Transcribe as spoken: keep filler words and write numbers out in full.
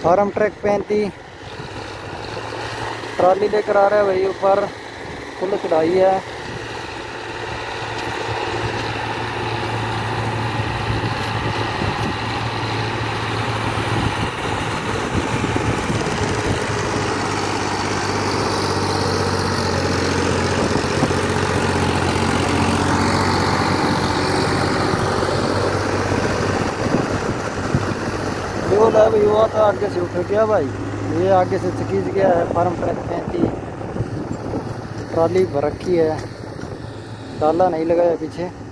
Farm track पैंतीस trolley लेकर आ रहा है भाई, ऊपर फुल चढ़ाई है। फ्यूल है भाई, वो तो आगे से उठ गया भाई, ये आगे से खींच गया है। फार्म ट्रैक पैंतीस ट्रॉली भर रखी है, ताला नहीं लगाया पीछे।